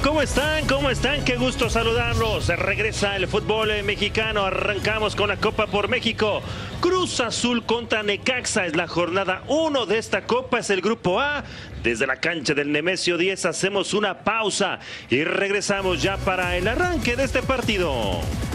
¿Cómo están? ¿Cómo están? Qué gusto saludarlos. Regresa el fútbol mexicano. Arrancamos con la Copa por México. Cruz Azul contra Necaxa. Es la jornada 1 de esta Copa. Es el Grupo A. Desde la cancha del Nemesio 10 hacemos una pausa y regresamos ya para el arranque de este partido.